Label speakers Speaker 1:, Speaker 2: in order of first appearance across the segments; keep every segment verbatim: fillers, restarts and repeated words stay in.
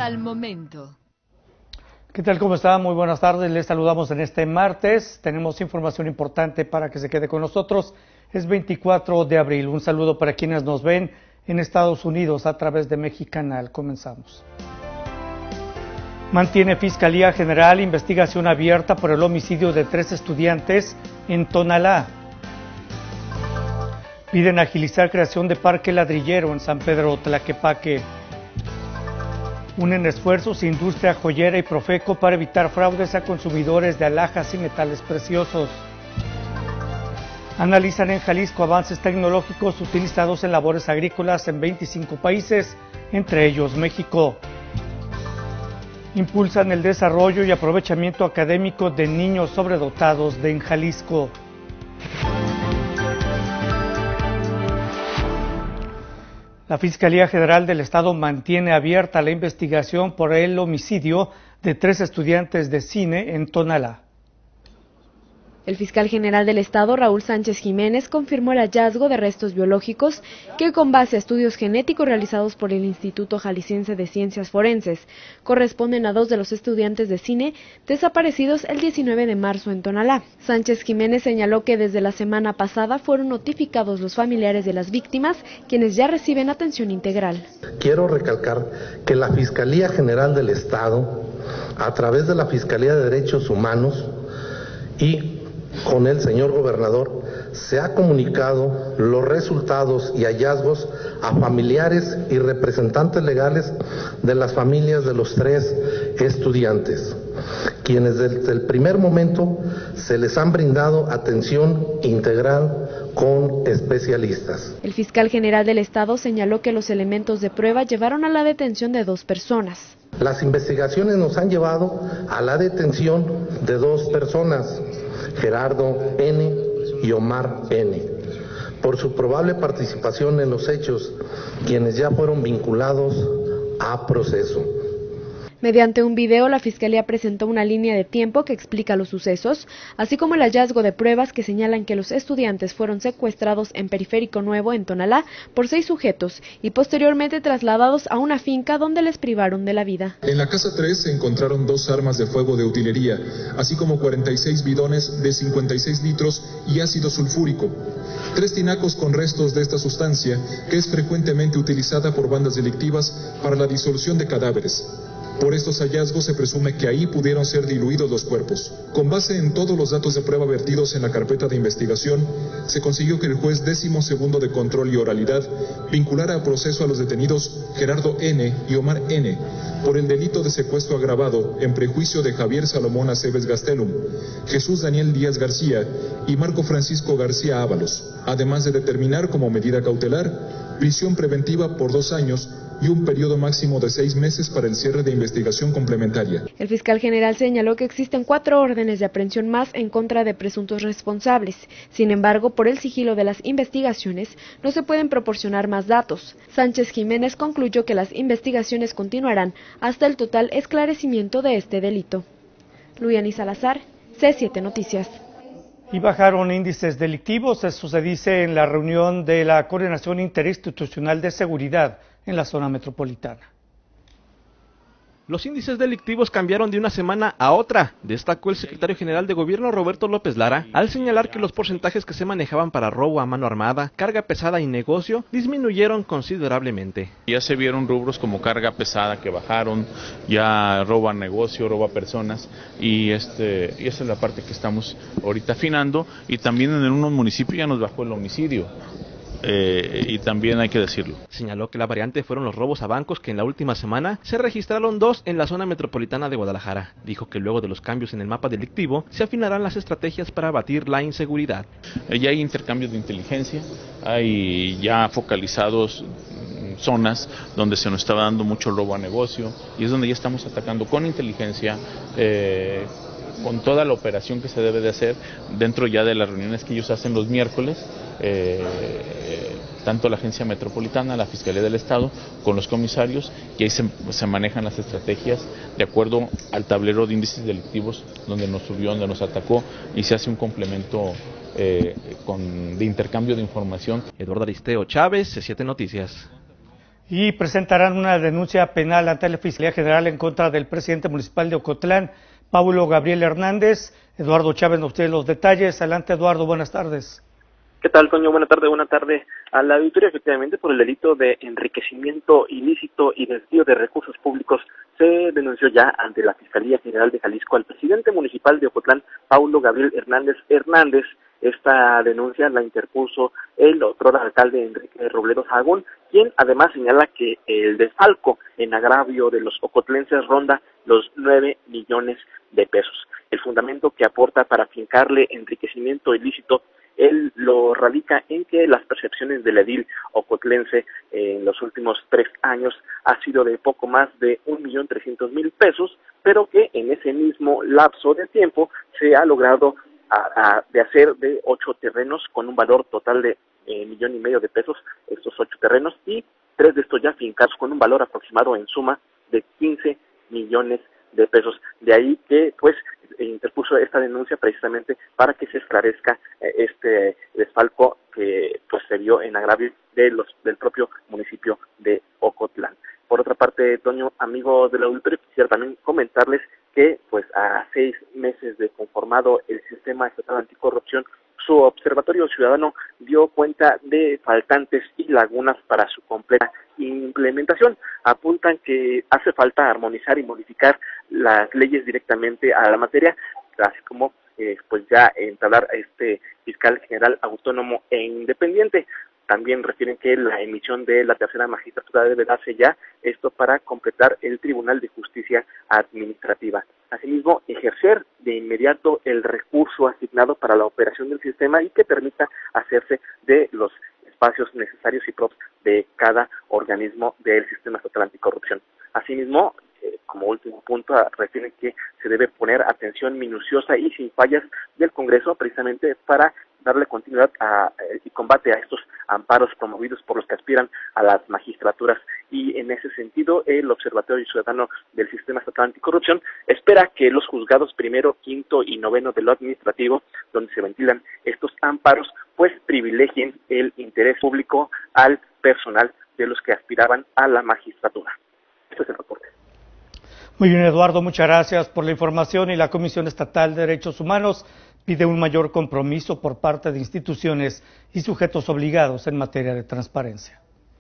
Speaker 1: al momento.
Speaker 2: ¿Qué tal? ¿Cómo está? Muy buenas tardes. Les saludamos en este martes. Tenemos información importante para que se quede con nosotros. Es veinticuatro de abril. Un saludo para quienes nos ven en Estados Unidos a través de Mexicanal. Comenzamos. Mantiene Fiscalía General investigación abierta por el homicidio de tres estudiantes en Tonalá. Piden agilizar creación de parque ladrillero en San Pedro Tlaquepaque. Unen esfuerzos Industria Joyera y Profeco para evitar fraudes a consumidores de alhajas y metales preciosos. Analizan en Jalisco avances tecnológicos utilizados en labores agrícolas en veinticinco países, entre ellos México. Impulsan el desarrollo y aprovechamiento académico de niños sobredotados de en Jalisco. La Fiscalía General del Estado mantiene abierta la investigación por el homicidio de tres estudiantes de cine en Tonalá.
Speaker 3: El fiscal general del Estado, Raúl Sánchez Jiménez, confirmó el hallazgo de restos biológicos que, con base a estudios genéticos realizados por el Instituto Jalisciense de Ciencias Forenses, corresponden a dos de los estudiantes de cine desaparecidos el diecinueve de marzo en Tonalá. Sánchez Jiménez señaló que desde la semana pasada fueron notificados los familiares de las víctimas, quienes ya reciben atención integral.
Speaker 4: Quiero recalcar que la Fiscalía General del Estado, a través de la Fiscalía de Derechos Humanos y con el señor gobernador, se ha comunicado los resultados y hallazgos a familiares y representantes legales de las familias de los tres estudiantes, quienes desde el primer momento se les han brindado atención integral con especialistas.
Speaker 3: El fiscal general del Estado señaló que los elementos de prueba llevaron a la detención de dos personas.
Speaker 4: Las investigaciones nos han llevado a la detención de dos personas, Gerardo N. y Omar N., por su probable participación en los hechos, quienes ya fueron vinculados a proceso.
Speaker 3: Mediante un video, la Fiscalía presentó una línea de tiempo que explica los sucesos, así como el hallazgo de pruebas que señalan que los estudiantes fueron secuestrados en Periférico Nuevo, en Tonalá, por seis sujetos y posteriormente trasladados a una finca donde les privaron de la vida.
Speaker 5: En la casa tres se encontraron dos armas de fuego de utilería, así como cuarenta y seis bidones de cincuenta y seis litros y ácido sulfúrico, tres tinacos con restos de esta sustancia que es frecuentemente utilizada por bandas delictivas para la disolución de cadáveres. Por estos hallazgos se presume que ahí pudieron ser diluidos los cuerpos. Con base en todos los datos de prueba vertidos en la carpeta de investigación, se consiguió que el juez décimo segundo de control y oralidad vinculara a proceso a los detenidos Gerardo N. y Omar N. por el delito de secuestro agravado en prejuicio de Javier Salomón Aceves Gastelum, Jesús Daniel Díaz García y Marco Francisco García Ábalos, además de determinar como medida cautelar prisión preventiva por dos años y un periodo máximo de seis meses para el cierre de investigación complementaria.
Speaker 3: El fiscal general señaló que existen cuatro órdenes de aprehensión más en contra de presuntos responsables. Sin embargo, por el sigilo de las investigaciones, no se pueden proporcionar más datos. Sánchez Jiménez concluyó que las investigaciones continuarán hasta el total esclarecimiento de este delito. Luyani Salazar, C siete Noticias.
Speaker 2: Y bajaron índices delictivos, eso se dice en la reunión de la Coordinación Interinstitucional de Seguridad en la zona metropolitana.
Speaker 6: Los índices delictivos cambiaron de una semana a otra, destacó el secretario general de Gobierno Roberto López Lara, al señalar que los porcentajes que se manejaban para robo a mano armada, carga pesada y negocio disminuyeron considerablemente.
Speaker 7: Ya se vieron rubros como carga pesada que bajaron, ya robo a negocio, robo a personas, y, este, y esa es la parte que estamos ahorita afinando, y también en unos municipios ya nos bajó el homicidio. Eh, y también hay que decirlo.
Speaker 6: Señaló que la variante fueron los robos a bancos, que en la última semana se registraron dos en la zona metropolitana de Guadalajara. Dijo que luego de los cambios en el mapa delictivo se afinarán las estrategias para abatir la inseguridad.
Speaker 7: Eh, ya hay intercambios de inteligencia, hay ya focalizados zonas donde se nos estaba dando mucho robo a negocio, y es donde ya estamos atacando con inteligencia, eh, con toda la operación que se debe de hacer dentro ya de las reuniones que ellos hacen los miércoles, eh, tanto la Agencia Metropolitana, la Fiscalía del Estado, con los comisarios, y ahí se, se manejan las estrategias de acuerdo al tablero de índices delictivos donde nos subió, donde nos atacó, y se hace un complemento eh, con, de intercambio de información.
Speaker 6: Eduardo Aristeo Chávez, C siete Noticias.
Speaker 2: y presentarán una denuncia penal ante la Fiscalía General en contra del presidente municipal de Ocotlán, Paulo Gabriel Hernández. Eduardo Chávez nos tiene los detalles. Adelante, Eduardo, buenas tardes.
Speaker 1: ¿Qué tal, Toño? Buena tarde, buena tarde a la auditoría. Efectivamente, por el delito de enriquecimiento ilícito y desvío de recursos públicos, se denunció ya ante la Fiscalía General de Jalisco al presidente municipal de Ocotlán, Paulo Gabriel Hernández Hernández. Esta denuncia la interpuso el otro alcalde Enrique Robledo Sahagún, quien además señala que el desfalco en agravio de los ocotlenses ronda los nueve millones de pesos. El fundamento que aporta para fincarle enriquecimiento ilícito, él lo radica en que las percepciones del edil ocotlense en los últimos tres años ha sido de poco más de un millón trescientos mil pesos, pero que en ese mismo lapso de tiempo se ha logrado a, a, de hacer de ocho terrenos con un valor total de eh, millón y medio de pesos, estos ocho terrenos, y tres de estos ya fincados con un valor aproximado en suma de quince millones de pesos. De ahí que pues interpuso esta denuncia precisamente para que se esclarezca eh, este desfalco que pues se dio en agravio de los del propio municipio de Ocotlán. Por otra parte, Toño, amigos del auditorio, quisiera también comentarles que pues a seis meses de conformado el Sistema Estatal Anticorrupción, su Observatorio Ciudadano dio cuenta de faltantes y lagunas para su completa implementación. Apuntan que hace falta armonizar y modificar las leyes directamente a la materia, así como eh, pues ya entablar a este fiscal general autónomo e independiente. También refieren que la emisión de la tercera magistratura debe darse ya, esto para completar el Tribunal de Justicia Administrativa. Asimismo, ejercer de inmediato el recurso asignado para la operación del sistema y que permita hacerse de los espacios necesarios y propios de cada organismo del Sistema Estatal Anticorrupción. Asimismo, eh, como último punto, refieren que se debe poner atención minuciosa y sin fallas del Congreso precisamente para darle continuidad a, eh, y combate a estos amparos promovidos por los que aspiran a las magistraturas. Y en ese sentido, el Observatorio Ciudadano del Sistema Estatal Anticorrupción espera que los juzgados primero, quinto y noveno de lo administrativo, donde se ventilan estos amparos, pues privilegien el interés público al personal de los que aspiraban a la magistratura. Este es el reporte.
Speaker 2: Muy bien, Eduardo, muchas gracias por la información. Y la Comisión Estatal de Derechos Humanos pide un mayor compromiso por parte de instituciones y sujetos obligados en materia de transparencia.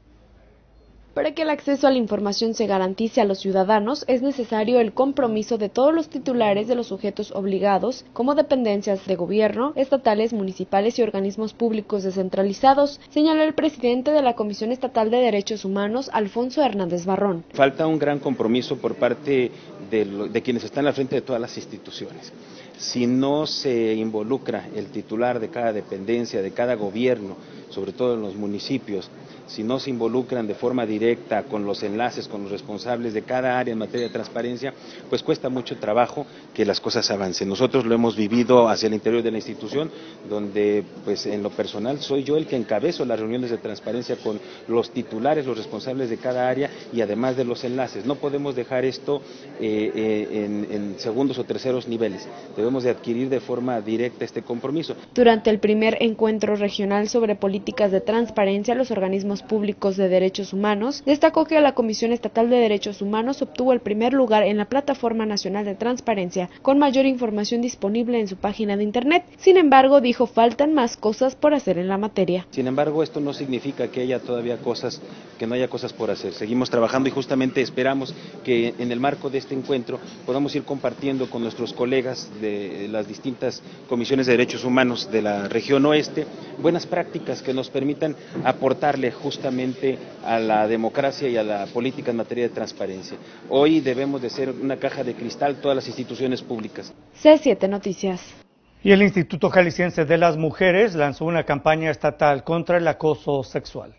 Speaker 3: Para que el acceso a la información se garantice a los ciudadanos, es necesario el compromiso de todos los titulares de los sujetos obligados, como dependencias de gobierno, estatales, municipales y organismos públicos descentralizados, señaló el presidente de la Comisión Estatal de Derechos Humanos, Alfonso Hernández Barrón.
Speaker 8: Falta un gran compromiso por parte de, lo, de quienes están al frente de todas las instituciones. Si no se involucra el titular de cada dependencia, de cada gobierno, sobre todo en los municipios, si no se involucran de forma directa con los enlaces, con los responsables de cada área en materia de transparencia, pues cuesta mucho trabajo que las cosas avancen. Nosotros lo hemos vivido hacia el interior de la institución, donde pues en lo personal soy yo el que encabezo las reuniones de transparencia con los titulares, los responsables de cada área y además de los enlaces. No podemos dejar esto eh, eh, en, en segundos o terceros niveles, debemos de adquirir de forma directa este compromiso.
Speaker 3: Durante el primer encuentro regional sobre políticas de transparencia, los organismos públicos de derechos humanos, destacó que la Comisión Estatal de Derechos Humanos obtuvo el primer lugar en la Plataforma Nacional de Transparencia, con mayor información disponible en su página de internet. Sin embargo, dijo, faltan más cosas por hacer en la materia.
Speaker 8: Sin embargo, esto no significa que haya todavía cosas, que no haya cosas por hacer. Seguimos trabajando y justamente esperamos que en el marco de este encuentro podamos ir compartiendo con nuestros colegas de las distintas comisiones de derechos humanos de la región oeste buenas prácticas que nos permitan aportarle justamente a la democracia y a la política en materia de transparencia. Hoy debemos de ser una caja de cristal todas las instituciones públicas.
Speaker 3: C siete Noticias.
Speaker 2: Y el Instituto Jalisciense de las Mujeres lanzó una campaña estatal contra el acoso sexual.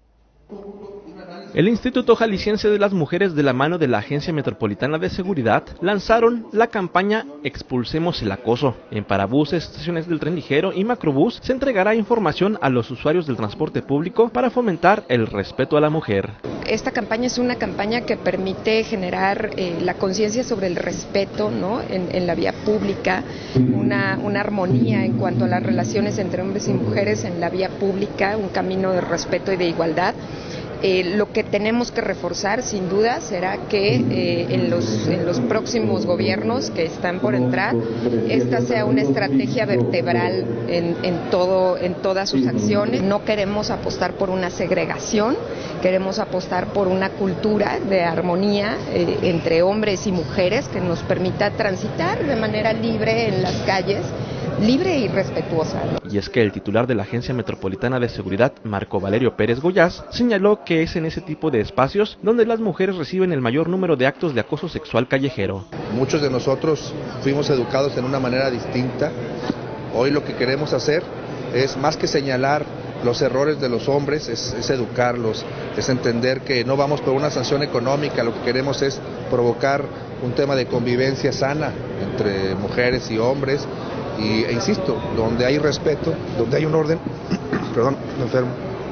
Speaker 6: El Instituto Jalisciense de las Mujeres, de la mano de la Agencia Metropolitana de Seguridad, lanzaron la campaña Expulsemos el Acoso. En parabuses, estaciones del tren ligero y macrobús se entregará información a los usuarios del transporte público para fomentar el respeto a la mujer.
Speaker 9: Esta campaña es una campaña que permite generar eh, la conciencia sobre el respeto, ¿no? en, en la vía pública, una, una armonía en cuanto a las relaciones entre hombres y mujeres en la vía pública, un camino de respeto y de igualdad. Eh, lo que tenemos que reforzar, sin duda, será que eh, en, los, en los próximos gobiernos que están por entrar, esta sea una estrategia vertebral en, en, todo, en todas sus acciones. No queremos apostar por una segregación, queremos apostar por una cultura de armonía eh, entre hombres y mujeres que nos permita transitar de manera libre en las calles, libre y respetuosa.
Speaker 6: Y es que el titular de la Agencia Metropolitana de Seguridad, Marco Valerio Pérez Goyás, señaló que es en ese tipo de espacios donde las mujeres reciben el mayor número de actos de acoso sexual callejero.
Speaker 10: Muchos de nosotros fuimos educados en una manera distinta. Hoy lo que queremos hacer es, más que señalar los errores de los hombres, es, es educarlos, es entender que no vamos por una sanción económica, lo que queremos es provocar un tema de convivencia sana entre mujeres y hombres. Y, e insisto, donde hay respeto, donde hay un orden, perdón, me enfermo,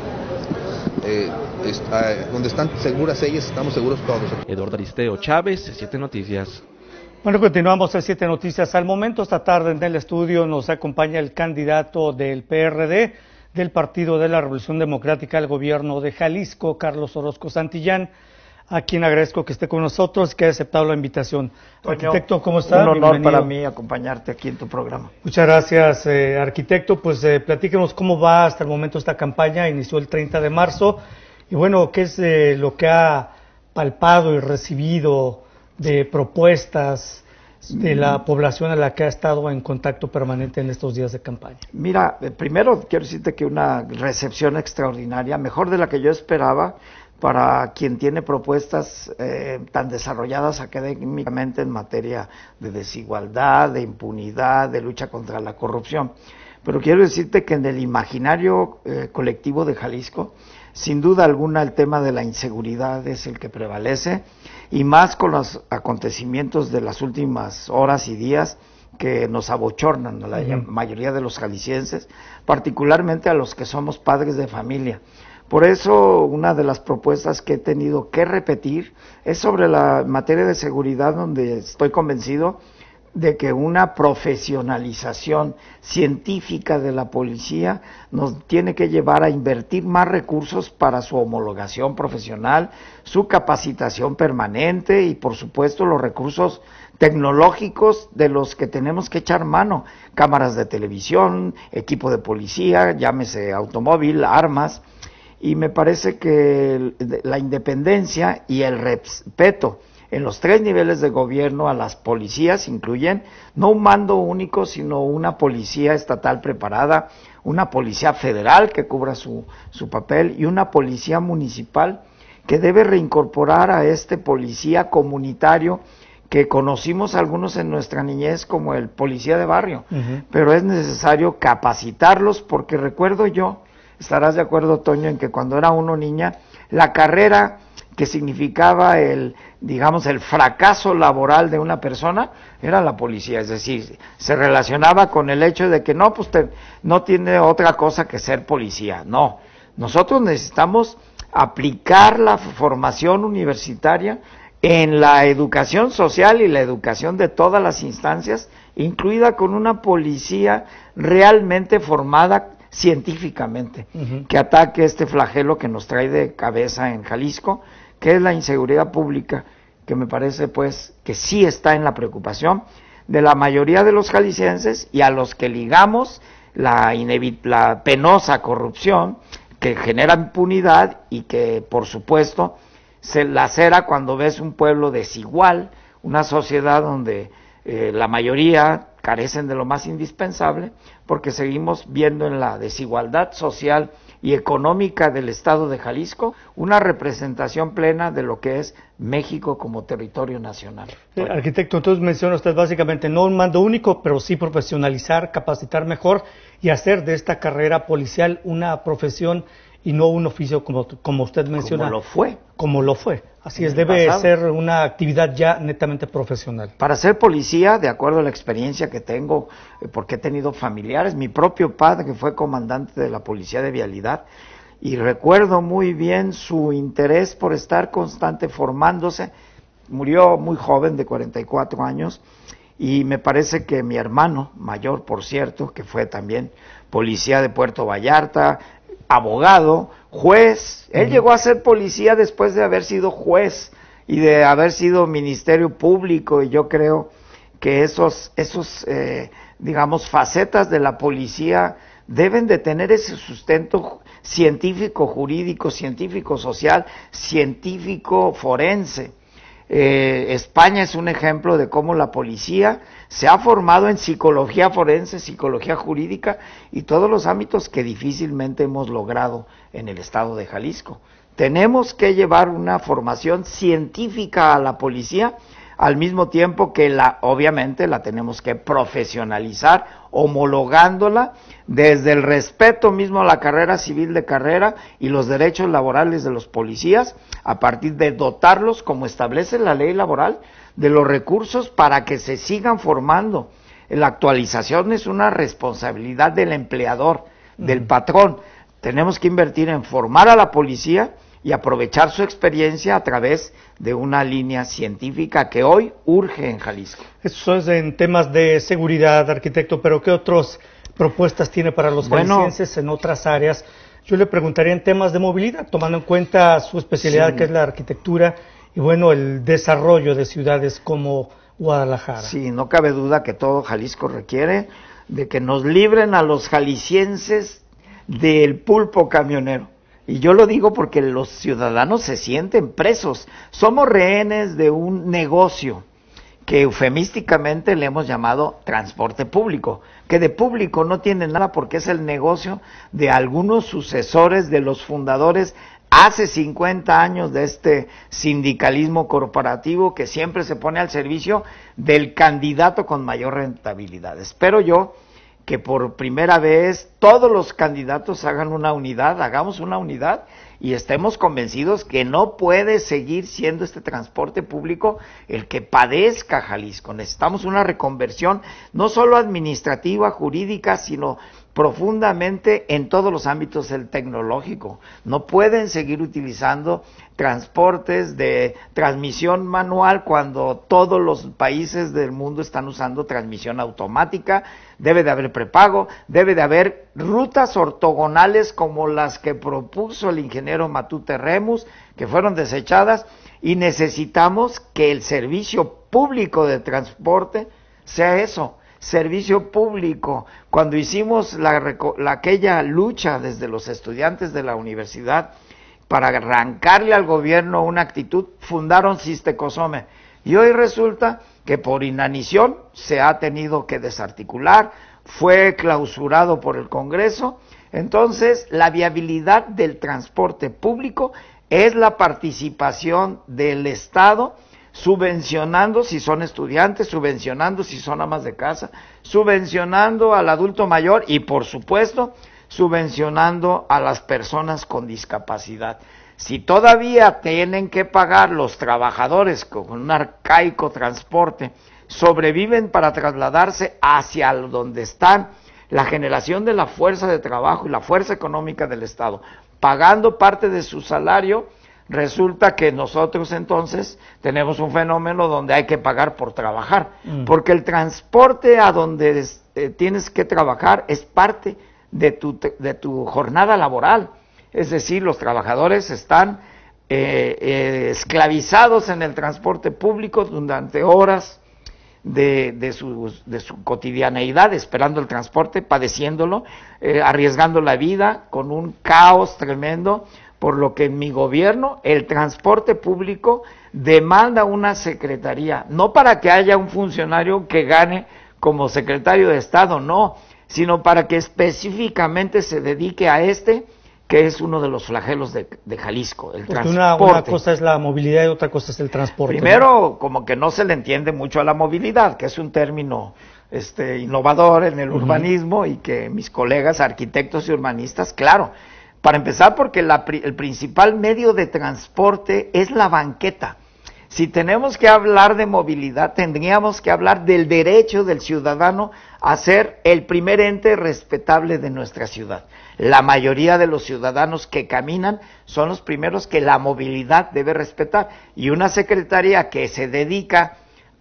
Speaker 10: eh, es, eh, donde están seguras ellas, estamos seguros todos.
Speaker 6: Eduardo Aristeo Chávez, C siete Noticias.
Speaker 2: Bueno, continuamos C siete Noticias. Al momento, esta tarde en el estudio nos acompaña el candidato del P R D, del Partido de la Revolución Democrática al gobierno de Jalisco, Carlos Orozco Santillán, a quien agradezco que esté con nosotros y que haya aceptado la invitación.
Speaker 11: Toño,
Speaker 2: arquitecto, ¿cómo está?
Speaker 11: Un honor
Speaker 2: Bienvenido.
Speaker 11: Para mí acompañarte aquí en tu programa.
Speaker 2: Muchas gracias, eh, arquitecto. Pues eh, platíquenos cómo va hasta el momento esta campaña. Inició el treinta de marzo. Y bueno, ¿qué es eh, lo que ha palpado y recibido de propuestas de la población a la que ha estado en contacto permanente en estos días de campaña?
Speaker 11: Mira, eh, primero quiero decirte que una recepción extraordinaria, mejor de la que yo esperaba, para quien tiene propuestas eh, tan desarrolladas académicamente en materia de desigualdad, de impunidad, de lucha contra la corrupción. Pero quiero decirte que en el imaginario eh, colectivo de Jalisco, sin duda alguna el tema de la inseguridad es el que prevalece, y más con los acontecimientos de las últimas horas y días que nos abochornan a la uh-huh. mayoría de los jaliscienses, particularmente a los que somos padres de familia. Por eso, una de las propuestas que he tenido que repetir es sobre la materia de seguridad, donde estoy convencido de que una profesionalización científica de la policía nos tiene que llevar a invertir más recursos para su homologación profesional, su capacitación permanente y, por supuesto, los recursos tecnológicos de los que tenemos que echar mano: cámaras de televisión, equipo de policía, llámese automóvil, armas. Y me parece que la independencia y el respeto en los tres niveles de gobierno a las policías incluyen no un mando único, sino una policía estatal preparada, una policía federal que cubra su, su papel y una policía municipal que debe reincorporar a este policía comunitario que conocimos algunos en nuestra niñez como el policía de barrio. Uh-huh. Pero es necesario capacitarlos, porque recuerdo yo, estarás de acuerdo, Toño, en que cuando era uno niña, la carrera que significaba el, digamos, el fracaso laboral de una persona era la policía, es decir, se relacionaba con el hecho de que no, pues te, no tiene otra cosa que ser policía. No, nosotros necesitamos aplicar la formación universitaria en la educación social y la educación de todas las instancias, incluida con una policía realmente formada científicamente, uh-huh. que ataque este flagelo que nos trae de cabeza en Jalisco, que es la inseguridad pública, que me parece pues que sí está en la preocupación de la mayoría de los jaliscienses, y a los que ligamos la, inevi- la penosa corrupción que genera impunidad y que por supuesto se lacera cuando ves un pueblo desigual, una sociedad donde eh, la mayoría carecen de lo más indispensable, porque seguimos viendo en la desigualdad social y económica del estado de Jalisco una representación plena de lo que es México como territorio nacional.
Speaker 2: Eh, arquitecto, entonces menciona usted básicamente no un mando único, pero sí profesionalizar, capacitar mejor y hacer de esta carrera policial una profesión y no un oficio como, como usted menciona.
Speaker 11: Como lo fue.
Speaker 2: Como lo fue. Así es, debe pasado. ser una actividad ya netamente profesional.
Speaker 11: Para ser policía, de acuerdo a la experiencia que tengo, porque he tenido familiares, mi propio padre que fue comandante de la Policía de Vialidad, y recuerdo muy bien su interés por estar constante formándose. Murió muy joven, de cuarenta y cuatro años, y me parece que mi hermano mayor, por cierto, que fue también policía de Puerto Vallarta, abogado, juez, él
Speaker 2: Uh-huh.
Speaker 11: llegó a ser policía después de haber sido juez y de haber sido ministerio público, y yo creo que esos, esos eh, digamos, facetas de la policía deben de tener ese sustento científico, jurídico, científico, social, científico, forense. Eh, España es un ejemplo de cómo la policía se ha formado en psicología forense, psicología jurídica y todos los ámbitos que difícilmente hemos logrado en el estado de Jalisco. Tenemos que llevar una formación científica a la policía, al mismo tiempo que la, obviamente la tenemos que profesionalizar, homologándola desde el respeto mismo a la carrera civil de carrera y los derechos laborales de los policías, a partir de dotarlos, como establece la ley laboral, de los recursos para que se sigan formando. La actualización es una responsabilidad del empleador, del patrón. Tenemos que invertir en formar a la policía y aprovechar su experiencia a través de una línea científica que hoy urge en Jalisco.
Speaker 2: Eso es en temas de seguridad, arquitecto, pero ¿qué otras propuestas tiene para los
Speaker 11: Bueno,
Speaker 2: jaliscienses en otras áreas? Yo le preguntaría en temas de movilidad, tomando en cuenta su especialidad,
Speaker 11: sí.
Speaker 2: que es la arquitectura, y bueno, el desarrollo de ciudades como Guadalajara.
Speaker 11: Sí, no cabe duda que todo Jalisco requiere de que nos libren a los jaliscienses del pulpo camionero. Y yo lo digo porque los ciudadanos se sienten presos. Somos rehenes de un negocio que eufemísticamente le hemos llamado transporte público, que de público no tiene nada porque es el negocio de algunos sucesores de los fundadores hace cincuenta años de este sindicalismo corporativo que siempre se pone al servicio del candidato con mayor rentabilidad. Espero yo que por primera vez todos los candidatos hagan una unidad, hagamos una unidad y estemos convencidos que no puede seguir siendo este transporte público el que padezca Jalisco. Necesitamos una reconversión no solo administrativa, jurídica, sino profundamente en todos los ámbitos del tecnológico. No pueden seguir utilizando transportes de transmisión manual cuando todos los países del mundo están usando transmisión automática. Debe de haber prepago, debe de haber rutas ortogonales como las que propuso el ingeniero Matute Remus, que fueron desechadas, y necesitamos que el servicio público de transporte sea eso, servicio público. Cuando hicimos la, la, aquella lucha desde los estudiantes de la universidad para arrancarle al gobierno una actitud, fundaron Sistecosome, y hoy resulta que por inanición se ha tenido que desarticular, fue clausurado por el Congreso. Entonces, la viabilidad del transporte público es la participación del Estado, subvencionando si son estudiantes, subvencionando si son amas de casa, subvencionando al adulto mayor y, por supuesto, subvencionando a las personas con discapacidad. Si todavía tienen que pagar los trabajadores con un arcaico transporte, sobreviven para trasladarse hacia donde están, la generación de la fuerza de trabajo y la fuerza económica del Estado, pagando parte de su salario, resulta que nosotros entonces tenemos un fenómeno donde hay que pagar por trabajar, mm. porque el transporte a donde eh, tienes que trabajar es parte de tu, de tu jornada laboral. Es decir, los trabajadores están eh, eh, esclavizados en el transporte público durante horas de, de, su, de su cotidianeidad, esperando el transporte, padeciéndolo, eh, arriesgando la vida con un caos tremendo, por lo que en mi gobierno el transporte público demanda una secretaría, no para que haya un funcionario que gane como secretario de Estado, no, sino para que específicamente se dedique a este, que es uno de los flagelos de, de Jalisco, el transporte.
Speaker 2: Una, una cosa es la movilidad y otra cosa es el transporte.
Speaker 11: Primero, ¿no? Como que no se le entiende mucho a la movilidad, que es un término este, innovador en el uh-huh. urbanismo, y que mis colegas arquitectos y urbanistas, claro, para empezar porque la, el principal medio de transporte es la banqueta. Si tenemos que hablar de movilidad, tendríamos que hablar del derecho del ciudadano a ser el primer ente respetable de nuestra ciudad. La mayoría de los ciudadanos que caminan son los primeros que la movilidad debe respetar, y una secretaría que se dedica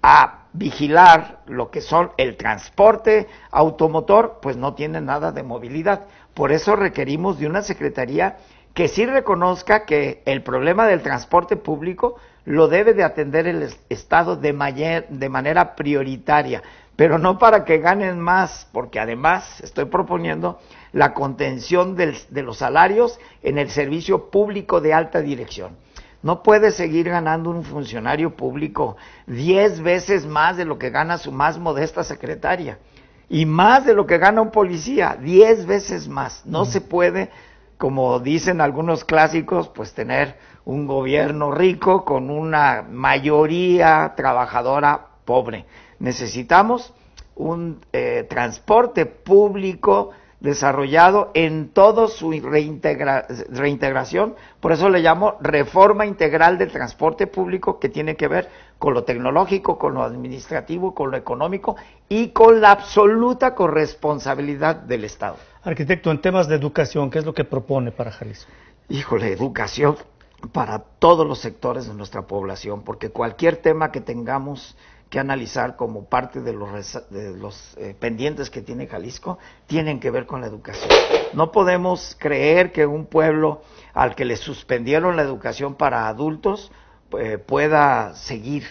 Speaker 11: a vigilar lo que son el transporte automotor, pues no tiene nada de movilidad. Por eso requerimos de una secretaría que sí reconozca que el problema del transporte público lo debe de atender el Estado de, mayer, de manera prioritaria, pero no para que ganen más, porque además estoy proponiendo la contención del, de los salarios en el servicio público de alta dirección. No puede seguir ganando un funcionario público diez veces más de lo que gana su más modesta secretaria y más de lo que gana un policía, diez veces más. No mm. se puede, como dicen algunos clásicos, pues tener un gobierno rico con una mayoría trabajadora pobre. Necesitamos un eh, transporte público desarrollado en toda su reintegra reintegración, por eso le llamo reforma integral del transporte público, que tiene que ver con lo tecnológico, con lo administrativo, con lo económico y con la absoluta corresponsabilidad del Estado.
Speaker 2: Arquitecto, en temas de educación, ¿qué es lo que propone para Jalisco?
Speaker 11: Híjole, educación para todos los sectores de nuestra población, porque cualquier tema que tengamos que analizar como parte de los, de los eh, pendientes que tiene Jalisco, tienen que ver con la educación. No podemos creer que un pueblo al que le suspendieron la educación para adultos eh, pueda seguir,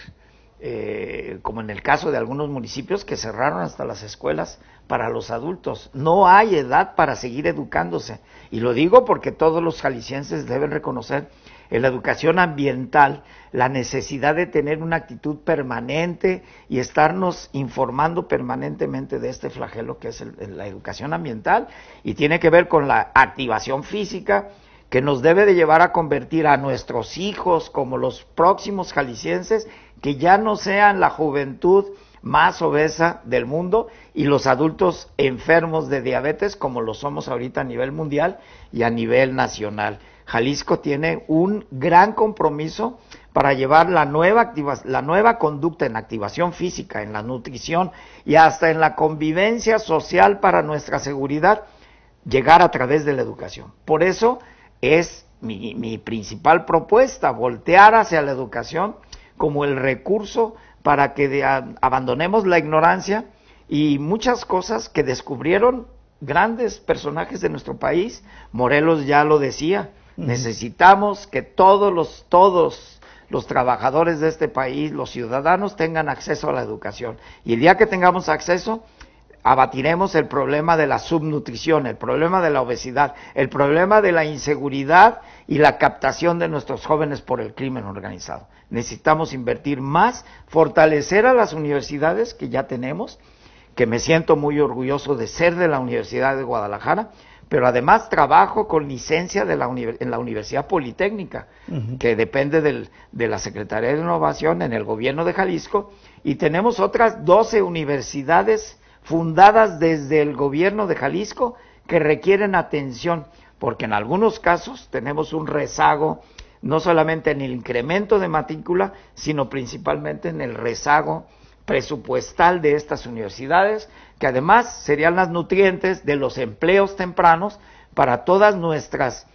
Speaker 11: eh, como en el caso de algunos municipios que cerraron hasta las escuelas para los adultos. No hay edad para seguir educándose, y lo digo porque todos los jaliscienses deben reconocer en la educación ambiental la necesidad de tener una actitud permanente y estarnos informando permanentemente de este flagelo que es el, la educación ambiental, y tiene que ver con la activación física, que nos debe de llevar a convertir a nuestros hijos como los próximos jaliscienses, que ya no sean la juventud más obesa del mundo y los adultos enfermos de diabetes como lo somos ahorita a nivel mundial y a nivel nacional. Jalisco tiene un gran compromiso para llevar la nueva, activa, la nueva conducta en activación física, en la nutrición y hasta en la convivencia social para nuestra seguridad, llegar a través de la educación. Por eso es mi, mi principal propuesta, voltear hacia la educación como el recurso para que de, a, abandonemos la ignorancia y muchas cosas que descubrieron grandes personajes de nuestro país. Morelos ya lo decía, uh-huh. necesitamos que todos los, todos los trabajadores de este país, los ciudadanos, tengan acceso a la educación. Y el día que tengamos acceso, abatiremos el problema de la subnutrición, el problema de la obesidad, el problema de la inseguridad y la captación de nuestros jóvenes por el crimen organizado. Necesitamos invertir más, fortalecer a las universidades que ya tenemos, que me siento muy orgulloso de ser de la Universidad de Guadalajara, pero además trabajo con licencia de la en la Universidad Politécnica, uh-huh. que depende del, de la Secretaría de Innovación en el gobierno de Jalisco, y tenemos otras doce universidades fundadas desde el gobierno de Jalisco que requieren atención, porque en algunos casos tenemos un rezago, no solamente en el incremento de matrícula, sino principalmente en el rezago presupuestal de estas universidades, que además serían las nutrientes de los empleos tempranos para todas nuestras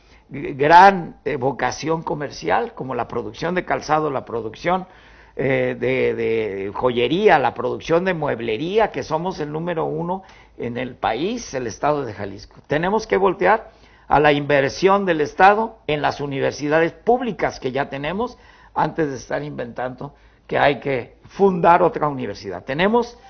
Speaker 11: gran eh, vocación comercial, como la producción de calzado, la producción eh, de, de joyería, la producción de mueblería, que somos el número uno en el país, el estado de Jalisco. Tenemos que voltear a la inversión del Estado en las universidades públicas que ya tenemos, antes de estar inventando que hay que fundar otra universidad. Tenemos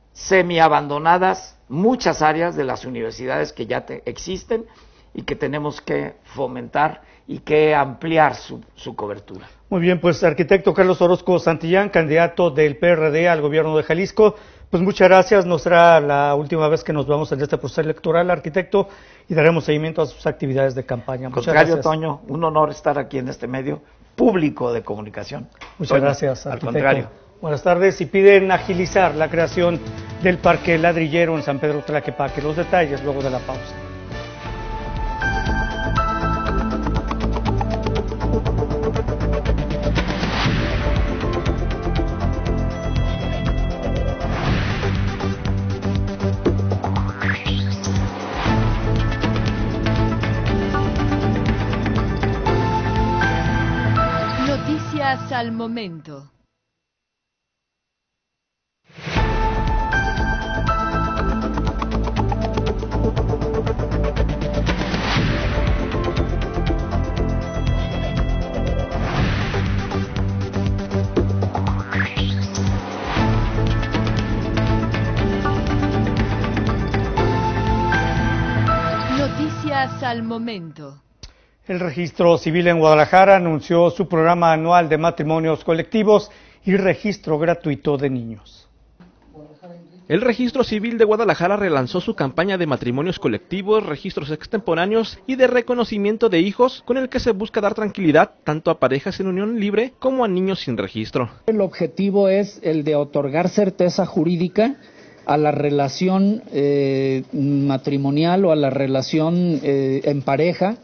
Speaker 11: semi-abandonadas muchas áreas de las universidades que ya te existen y que tenemos que fomentar y que ampliar su, su cobertura.
Speaker 2: Muy bien, pues arquitecto Carlos Orozco Santillán, candidato del P R D al gobierno de Jalisco, pues muchas gracias, no será la última vez que nos vemos en este proceso electoral, arquitecto, y daremos seguimiento a sus actividades de campaña. Muchas
Speaker 11: Contrario,
Speaker 2: gracias.
Speaker 11: Toño, un honor estar aquí en este medio público de comunicación.
Speaker 2: Muchas
Speaker 11: Toño,
Speaker 2: gracias,
Speaker 11: al
Speaker 2: arquitecto.
Speaker 11: contrario.
Speaker 2: Buenas tardes, y piden agilizar la creación del Parque Ladrillero en San Pedro Tlaquepaque. Los detalles luego de la pausa.
Speaker 12: Noticias al momento. momento.
Speaker 2: El Registro Civil en Guadalajara anunció su programa anual de matrimonios colectivos y registro gratuito de niños.
Speaker 6: El Registro Civil de Guadalajara relanzó su campaña de matrimonios colectivos, registros extemporáneos y de reconocimiento de hijos, con el que se busca dar tranquilidad tanto a parejas en unión libre como a niños sin registro.
Speaker 13: El objetivo es el de otorgar certeza jurídica a la relación eh, matrimonial o a la relación eh, en pareja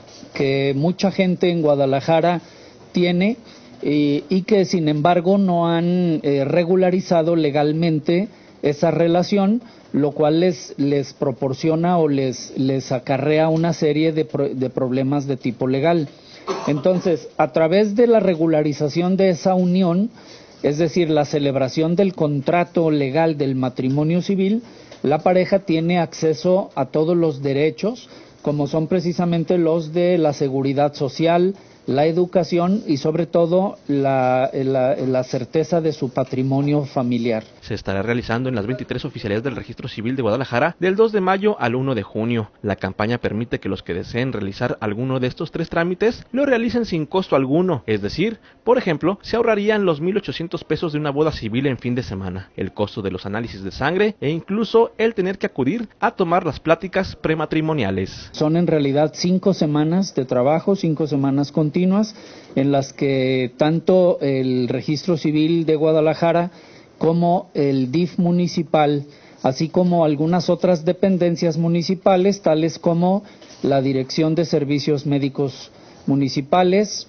Speaker 13: que mucha gente en Guadalajara tiene eh, y que sin embargo no han eh, regularizado legalmente esa relación, lo cual les, les proporciona o les, les acarrea una serie de, pro, de problemas de tipo legal. Entonces, a través de la regularización de esa unión, es decir, la celebración del contrato legal del matrimonio civil, la pareja tiene acceso a todos los derechos, como son precisamente los de la seguridad social, la educación y sobre todo la, la, la certeza de su patrimonio familiar.
Speaker 6: Se estará realizando en las veintitrés oficialías del Registro Civil de Guadalajara del dos de mayo al uno de junio. La campaña permite que los que deseen realizar alguno de estos tres trámites lo realicen sin costo alguno, es decir, por ejemplo, se ahorrarían los mil ochocientos pesos de una boda civil en fin de semana, el costo de los análisis de sangre e incluso el tener que acudir a tomar las pláticas prematrimoniales.
Speaker 13: Son en realidad cinco semanas de trabajo, cinco semanas continuas, en las que tanto el Registro Civil de Guadalajara como el D I F municipal, así como algunas otras dependencias municipales, tales como la Dirección de Servicios Médicos Municipales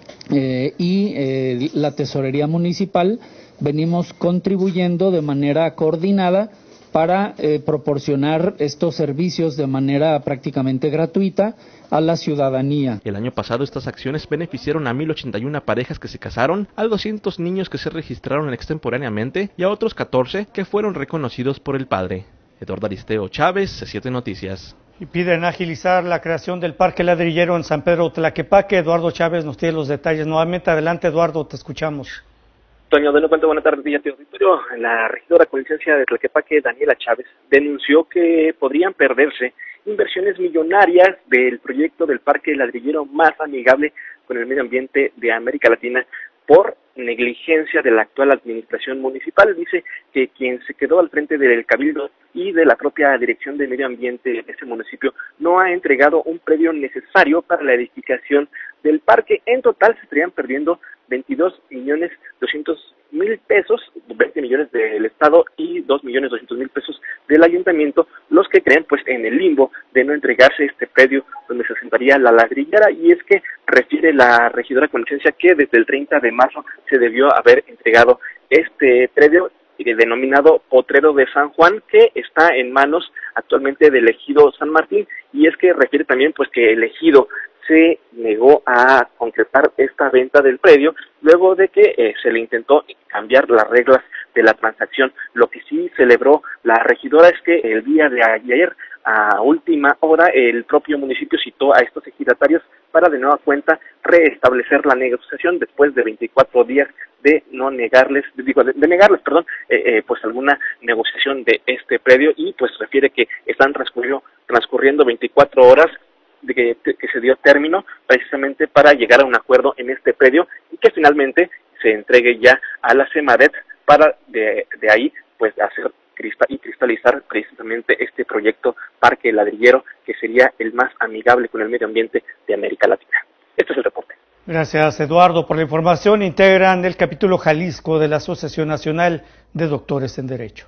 Speaker 13: eh, y eh, la Tesorería Municipal, venimos contribuyendo de manera coordinada para eh, proporcionar estos servicios de manera prácticamente gratuita a la ciudadanía.
Speaker 6: El año pasado estas acciones beneficiaron a mil ochenta y una parejas que se casaron, a doscientos niños que se registraron extemporáneamente y a otros catorce que fueron reconocidos por el padre. Eduardo Aristeo Chávez, C siete Noticias.
Speaker 2: Y piden agilizar la creación del Parque Ladrillero en San Pedro Tlaquepaque. Eduardo Chávez nos tiene los detalles nuevamente. Adelante, Eduardo, te escuchamos.
Speaker 1: Toño, de nuevo cuenta, buenas tardes, Villa Auditorio. La regidora con licencia de Tlaquepaque, Daniela Chávez, denunció que podrían perderse inversiones millonarias del proyecto del Parque Ladrillero más amigable con el medio ambiente de América Latina por negligencia de la actual administración municipal. Dice que quien se quedó al frente del Cabildo y de la propia Dirección de Medio Ambiente de ese municipio no ha entregado un predio necesario para la edificación del parque. En total se estarían perdiendo veintidós millones doscientos mil pesos, veinte millones del Estado y dos millones doscientos mil pesos del Ayuntamiento, los que creen pues en el limbo de no entregarse este predio donde se asentaría la ladrillera. Y es que refiere la regidora con licencia que desde el treinta de marzo se debió haber entregado este predio denominado Potrero de San Juan, que está en manos actualmente del ejido San Martín. Y es que refiere también pues que el ejido se negó a concretar esta venta del predio luego de que eh, se le intentó cambiar las reglas de la transacción. Lo que sí celebró la regidora es que el día de ayer, a última hora, el propio municipio citó a estos ejidatarios para de nueva cuenta restablecer la negociación después de veinticuatro días de no negarles, digo, de, de negarles, perdón, eh, eh, pues alguna negociación de este predio. Y pues refiere que están transcurriendo, transcurriendo veinticuatro horas de que, que se dio término precisamente para llegar a un acuerdo en este predio y que finalmente se entregue ya a la Semadet para de, de ahí pues hacer cristal y cristalizar precisamente este proyecto Parque Ladrillero, que sería el más amigable con el medio ambiente de América Latina. Este es el reporte.
Speaker 2: Gracias, Eduardo, por la información. Integran el capítulo Jalisco de la Asociación Nacional de Doctores en Derecho.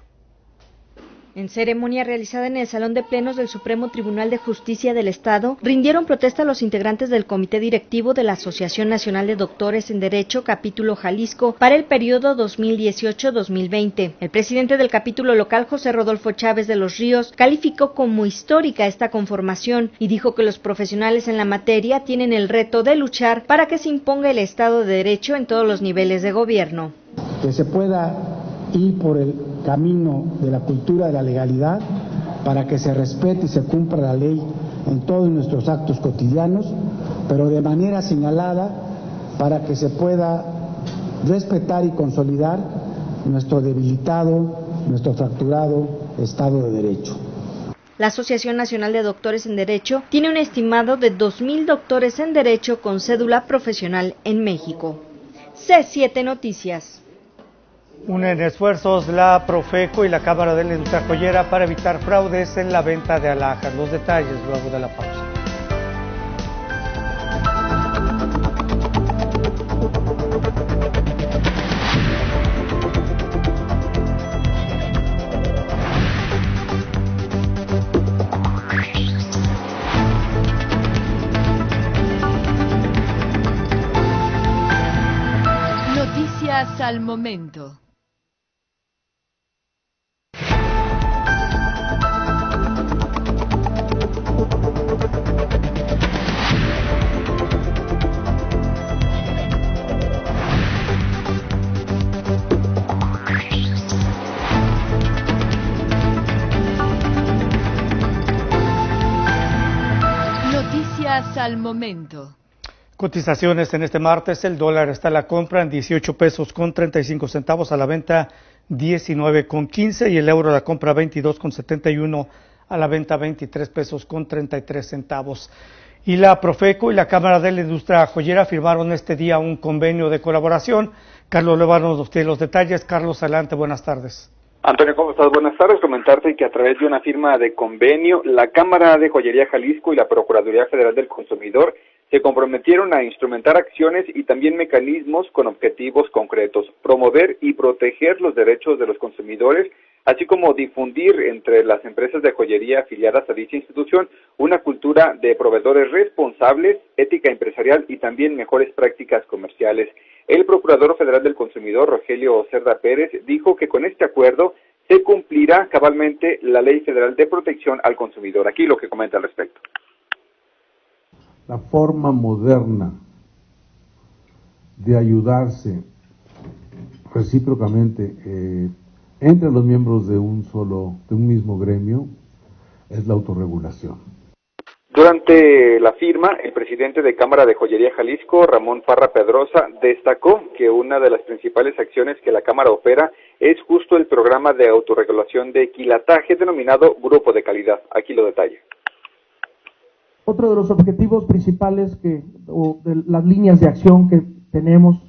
Speaker 14: En ceremonia realizada en el Salón de Plenos del Supremo Tribunal de Justicia del Estado, rindieron protesta a los integrantes del Comité Directivo de la Asociación Nacional de Doctores en Derecho, capítulo Jalisco, para el periodo dos mil dieciocho a dos mil veinte. El presidente del capítulo local, José Rodolfo Chávez de los Ríos, calificó como histórica esta conformación y dijo que los profesionales en la materia tienen el reto de luchar para que se imponga el Estado de Derecho en todos los niveles de gobierno.
Speaker 15: Que se pueda ir por el camino de la cultura de la legalidad para que se respete y se cumpla la ley en todos nuestros actos cotidianos, pero de manera señalada para que se pueda respetar y consolidar nuestro debilitado, nuestro fracturado Estado de Derecho.
Speaker 14: La Asociación Nacional de Doctores en Derecho tiene un estimado de dos mil doctores en Derecho con cédula profesional en México. C siete Noticias.
Speaker 2: Unen esfuerzos la Profeco y la Cámara de la Industria Joyera para evitar fraudes en la venta de alhajas. Los detalles luego de la pausa.
Speaker 12: Noticias al momento. Noticias al momento.
Speaker 2: Cotizaciones en este martes. El dólar está a la compra en dieciocho pesos con treinta y cinco centavos, a la venta diecinueve con quince, y el euro a la compra veintidós con setenta y uno, a la venta veintitrés pesos con treinta y tres centavos. Y la Profeco y la Cámara de la Industria Joyera firmaron este día un convenio de colaboración. Carlos Levano nos tiene los detalles. Carlos, adelante, buenas tardes.
Speaker 16: Antonio, ¿cómo estás? Buenas tardes. Comentarte que a través de una firma de convenio, la Cámara de Joyería Jalisco y la Procuraduría Federal del Consumidor se comprometieron a instrumentar acciones y también mecanismos con objetivos concretos, promover y proteger los derechos de los consumidores, así como difundir entre las empresas de joyería afiliadas a dicha institución una cultura de proveedores responsables, ética empresarial y también mejores prácticas comerciales. El Procurador Federal del Consumidor, Rogelio Cerda Pérez, dijo que con este acuerdo se cumplirá cabalmente la Ley Federal de Protección al Consumidor. Aquí lo que comenta al respecto.
Speaker 17: La forma moderna de ayudarse recíprocamente eh, entre los miembros de un solo, de un mismo gremio, es la autorregulación.
Speaker 16: Durante la firma, el presidente de Cámara de Joyería Jalisco, Ramón Parra Pedrosa, destacó que una de las principales acciones que la Cámara opera es justo el programa de autorregulación de quilataje denominado Grupo de Calidad. Aquí lo detalla.
Speaker 18: Otro de los objetivos principales que, o de las líneas de acción que tenemos,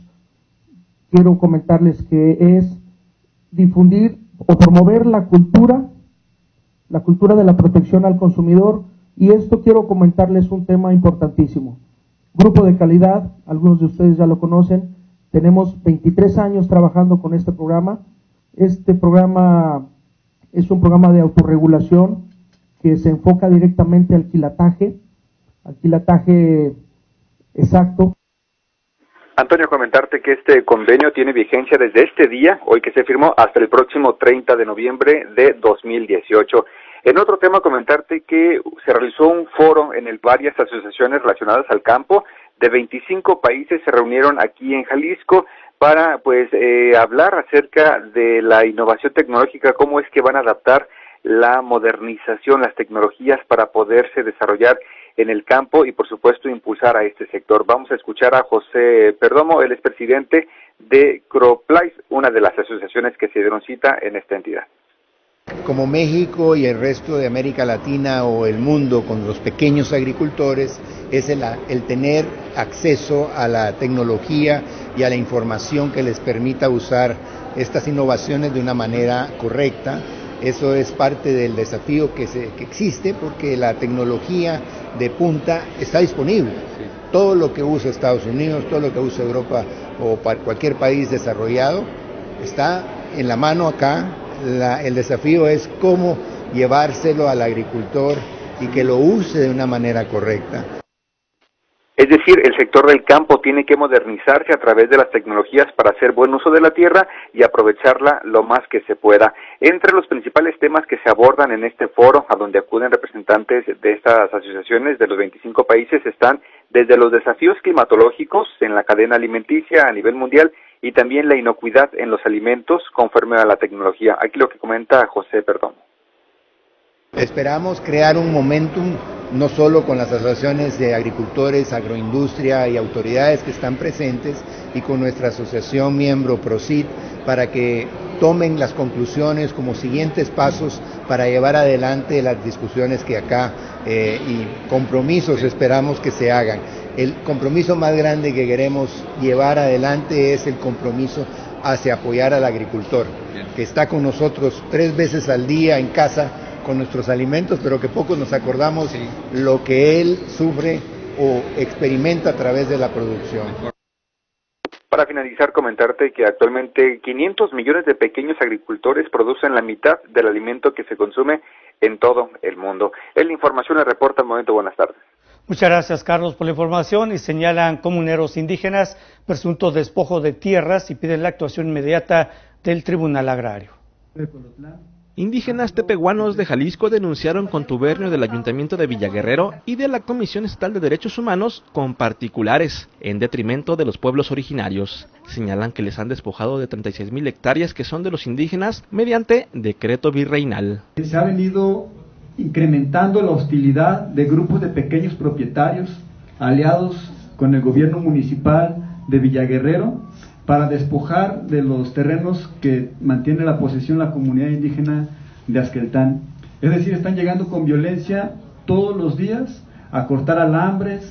Speaker 18: quiero comentarles que es difundir o promover la cultura, la cultura de la protección al consumidor, y esto quiero comentarles un tema importantísimo. Grupo de Calidad, algunos de ustedes ya lo conocen, tenemos veintitrés años trabajando con este programa. Este programa es un programa de autorregulación que se enfoca directamente al quilataje, Alquilataje exacto.
Speaker 16: Antonio, comentarte que este convenio tiene vigencia desde este día, hoy que se firmó, hasta el próximo treinta de noviembre de dos mil dieciocho. En otro tema, comentarte que se realizó un foro en el varias asociaciones relacionadas al campo. De veinticinco países se reunieron aquí en Jalisco para pues eh, hablar acerca de la innovación tecnológica, cómo es que van a adaptar la modernización, las tecnologías para poderse desarrollar en el campo y, por supuesto, impulsar a este sector. Vamos a escuchar a José Perdomo, él es presidente de Croplais, una de las asociaciones que se dieron cita en esta entidad.
Speaker 19: Como México y el resto de América Latina o el mundo con los pequeños agricultores, es el, el tener acceso a la tecnología y a la información que les permita usar estas innovaciones de una manera correcta. Eso es parte del desafío que, se, que existe, porque la tecnología de punta está disponible. Todo lo que usa Estados Unidos, todo lo que usa Europa o para cualquier país desarrollado está en la mano acá. La, el desafío es cómo llevárselo al agricultor y que lo use de una manera correcta.
Speaker 16: Es decir, el sector del campo tiene que modernizarse a través de las tecnologías para hacer buen uso de la tierra y aprovecharla lo más que se pueda. Entre los principales temas que se abordan en este foro, a donde acuden representantes de estas asociaciones de los veinticinco países, están desde los desafíos climatológicos en la cadena alimenticia a nivel mundial y también la inocuidad en los alimentos conforme a la tecnología. Aquí lo que comenta José Perdomo.
Speaker 19: Esperamos crear un momentum no solo con las asociaciones de agricultores, agroindustria y autoridades que están presentes, y con nuestra asociación miembro PROCIT, para que tomen las conclusiones como siguientes pasos para llevar adelante las discusiones que acá eh, y compromisos esperamos que se hagan. El compromiso más grande que queremos llevar adelante es el compromiso hacia apoyar al agricultor, que está con nosotros tres veces al día en casa con nuestros alimentos, pero que pocos nos acordamos lo que él sufre o experimenta a través de la producción.
Speaker 16: Para finalizar, comentarte que actualmente quinientos millones de pequeños agricultores producen la mitad del alimento que se consume en todo el mundo. Es la información, la reporta al momento. Buenas tardes.
Speaker 2: Muchas gracias, Carlos, por la información. Y señalan comuneros indígenas presunto despojo de tierras y piden la actuación inmediata del Tribunal Agrario.
Speaker 6: Indígenas tepehuanos de Jalisco denunciaron contubernio del Ayuntamiento de Villaguerrero y de la Comisión Estatal de Derechos Humanos con particulares, en detrimento de los pueblos originarios. Señalan que les han despojado de treinta y seis mil hectáreas que son de los indígenas mediante decreto virreinal.
Speaker 20: Se ha venido incrementando la hostilidad de grupos de pequeños propietarios aliados con el gobierno municipal de Villaguerrero para despojar de los terrenos que mantiene la posesión la comunidad indígena de Azqueltán. Es decir, están llegando con violencia todos los días a cortar alambres,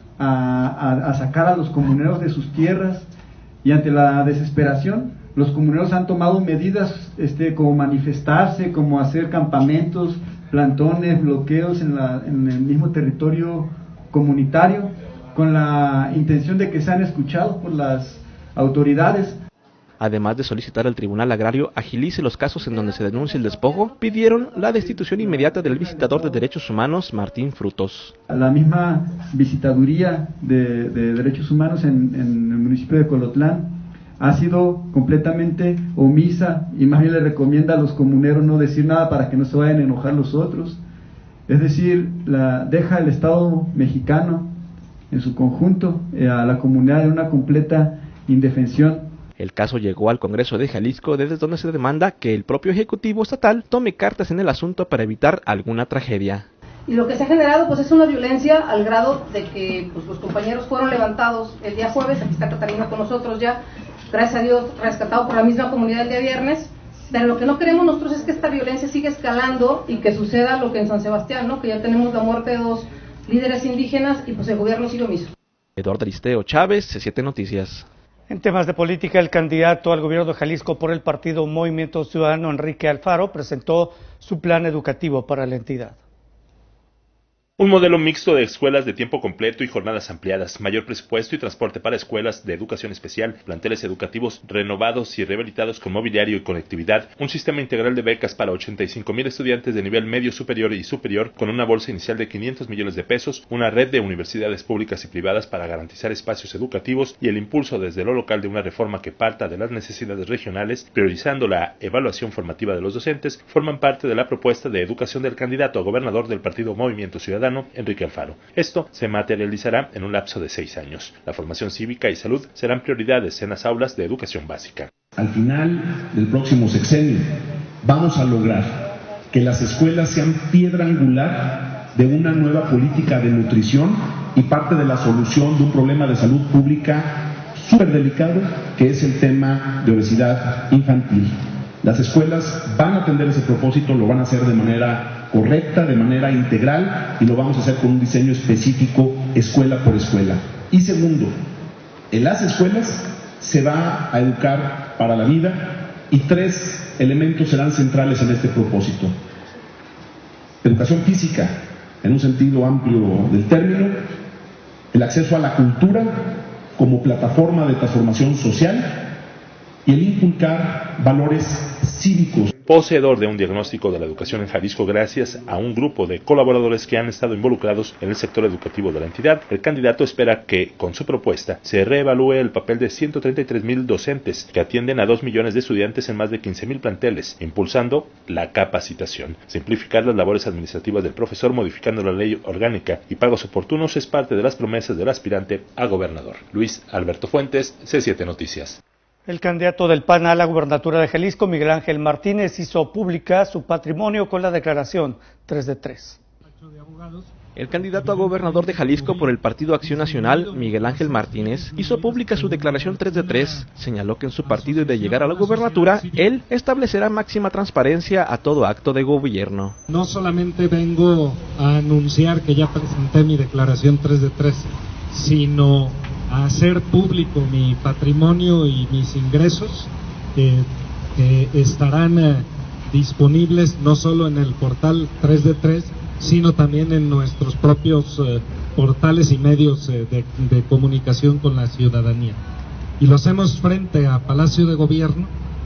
Speaker 20: a, a, a sacar a los comuneros de sus tierras, y ante la desesperación, los comuneros han tomado medidas este, como manifestarse, como hacer campamentos, plantones, bloqueos en, la, en el mismo territorio comunitario, con la intención de que sean escuchados por las autoridades.
Speaker 6: Además de solicitar al Tribunal Agrario agilice los casos en donde se denuncia el despojo, pidieron la destitución inmediata del visitador de Derechos Humanos, Martín Frutos.
Speaker 20: La misma visitaduría de, de Derechos Humanos en, en el municipio de Colotlán ha sido completamente omisa y más bien le recomienda a los comuneros no decir nada para que no se vayan a enojar los otros. Es decir, la, deja el Estado mexicano en su conjunto eh, a la comunidad en una completa indefensión.
Speaker 6: El caso llegó al Congreso de Jalisco, desde donde se demanda que el propio Ejecutivo Estatal tome cartas en el asunto para evitar alguna tragedia.
Speaker 21: Y lo que se ha generado pues es una violencia al grado de que pues, los compañeros fueron levantados el día jueves, aquí está Catalina con nosotros ya, gracias a Dios rescatado por la misma comunidad el día viernes, pero lo que no queremos nosotros es que esta violencia siga escalando y que suceda lo que en San Sebastián, ¿no? Que ya tenemos la muerte de dos líderes indígenas y pues el gobierno sigue omiso.
Speaker 6: Eduardo Aristeo Chávez, C siete Noticias.
Speaker 2: En temas de política, el candidato al gobierno de Jalisco por el partido Movimiento Ciudadano, Enrique Alfaro, presentó su plan educativo para la entidad.
Speaker 22: Un modelo mixto de escuelas de tiempo completo y jornadas ampliadas, mayor presupuesto y transporte para escuelas de educación especial, planteles educativos renovados y rehabilitados con mobiliario y conectividad, un sistema integral de becas para ochenta y cinco mil estudiantes de nivel medio superior y superior con una bolsa inicial de quinientos millones de pesos, una red de universidades públicas y privadas para garantizar espacios educativos y el impulso desde lo local de una reforma que parta de las necesidades regionales, priorizando la evaluación formativa de los docentes, forman parte de la propuesta de educación del candidato a gobernador del partido Movimiento Ciudadano, Enrique Alfaro. Esto se materializará en un lapso de seis años. La formación cívica y salud serán prioridades en las aulas de educación básica.
Speaker 23: Al final del próximo sexenio vamos a lograr que las escuelas sean piedra angular de una nueva política de nutrición y parte de la solución de un problema de salud pública súper delicado que es el tema de obesidad infantil. Las escuelas van a atender ese propósito, lo van a hacer de manera correcta, de manera integral, y lo vamos a hacer con un diseño específico escuela por escuela. Y segundo, en las escuelas se va a educar para la vida y tres elementos serán centrales en este propósito. Educación física, en un sentido amplio del término, el acceso a la cultura como plataforma de transformación social y el inculcar valores cívicos.
Speaker 22: Poseedor de un diagnóstico de la educación en Jalisco gracias a un grupo de colaboradores que han estado involucrados en el sector educativo de la entidad, el candidato espera que, con su propuesta, se reevalúe el papel de ciento treinta y tres mil docentes que atienden a dos millones de estudiantes en más de quince mil planteles, impulsando la capacitación. Simplificar las labores administrativas del profesor modificando la ley orgánica y pagos oportunos es parte de las promesas del aspirante a gobernador. Luis Alberto Fuentes, C siete Noticias.
Speaker 2: El candidato del P A N a la gubernatura de Jalisco, Miguel Ángel Martínez, hizo pública su patrimonio con la declaración tres de tres.
Speaker 6: El candidato a gobernador de Jalisco por el Partido Acción Nacional, Miguel Ángel Martínez, hizo pública su declaración tres de tres. Señaló que en su partido y de llegar a la gobernatura, él establecerá máxima transparencia a todo acto de gobierno.
Speaker 4: No solamente vengo a anunciar que ya presenté mi declaración tres de tres, sino a hacer público mi patrimonio y mis ingresos, eh, que estarán eh, disponibles no solo en el portal tres de tres, sino también en nuestros propios eh, portales y medios eh, de, de comunicación con la ciudadanía. Y lo hacemos frente a Palacio de Gobierno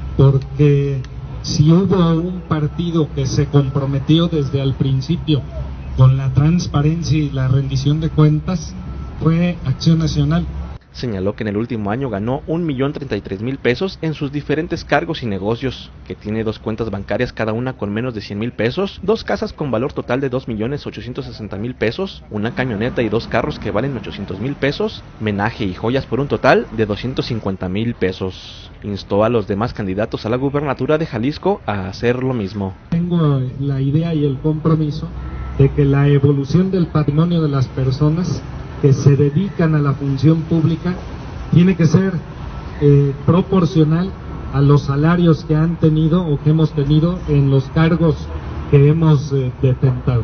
Speaker 4: porque si hubo un partido que se comprometió desde el principio con la transparencia y la rendición de cuentas, fue Acción Nacional.
Speaker 6: Señaló que en el último año ganó un millón treinta y tres mil pesos en sus diferentes cargos y negocios, que tiene dos cuentas bancarias cada una con menos de cien mil pesos, dos casas con valor total de dos millones ochocientos sesenta mil pesos, una camioneta y dos carros que valen ochocientos mil pesos, menaje y joyas por un total de doscientos cincuenta mil pesos. Instó a los demás candidatos a la gubernatura de Jalisco a hacer lo mismo.
Speaker 4: Tengo la idea y el compromiso de que la evolución del patrimonio de las personas que se dedican a la función pública tiene que ser eh, proporcional a los salarios que han tenido o que hemos tenido en los cargos que hemos eh, detentado.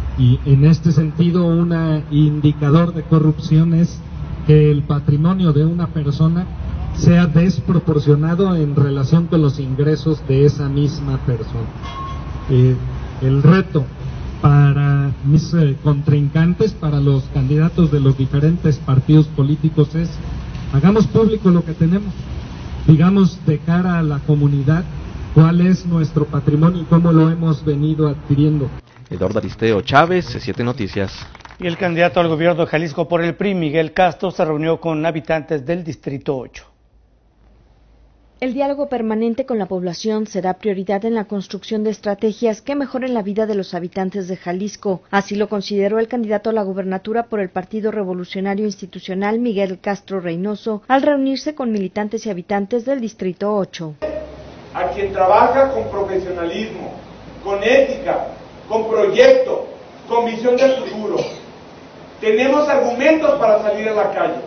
Speaker 4: Y en este sentido, un indicador de corrupción es que el patrimonio de una persona sea desproporcionado en relación con los ingresos de esa misma persona. Eh, el reto para mis eh, contrincantes, para los candidatos de los diferentes partidos políticos es: hagamos público lo que tenemos, digamos de cara a la comunidad cuál es nuestro patrimonio y cómo lo hemos venido adquiriendo.
Speaker 6: Eduardo Aristeo Chávez, C siete Noticias.
Speaker 2: Y el candidato al gobierno de Jalisco por el P R I, Miguel Castro, se reunió con habitantes del Distrito ocho.
Speaker 14: El diálogo permanente con la población será prioridad en la construcción de estrategias que mejoren la vida de los habitantes de Jalisco. Así lo consideró el candidato a la gubernatura por el Partido Revolucionario Institucional, Miguel Castro Reynoso, al reunirse con militantes y habitantes del Distrito ocho.
Speaker 5: A quien trabaja con profesionalismo, con ética, con proyecto, con visión del futuro. Tenemos argumentos para salir a la calle.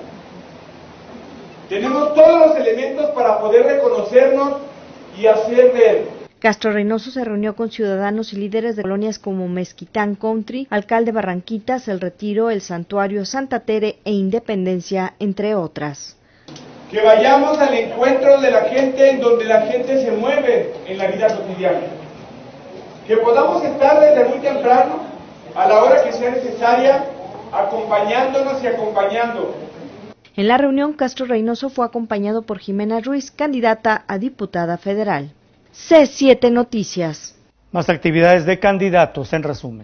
Speaker 5: Tenemos todos los elementos para poder reconocernos y hacer ver.
Speaker 14: Castro Reynoso se reunió con ciudadanos y líderes de colonias como Mezquitán Country, Alcalde Barranquitas, El Retiro, El Santuario, Santa Tere e Independencia, entre otras.
Speaker 5: Que vayamos al encuentro de la gente en donde la gente se mueve en la vida cotidiana. Que podamos estar desde muy temprano, a la hora que sea necesaria, acompañándonos y acompañando.
Speaker 14: En la reunión, Castro Reynoso fue acompañado por Jimena Ruiz, candidata a diputada federal. C siete Noticias.
Speaker 2: Más actividades de candidatos en resumen.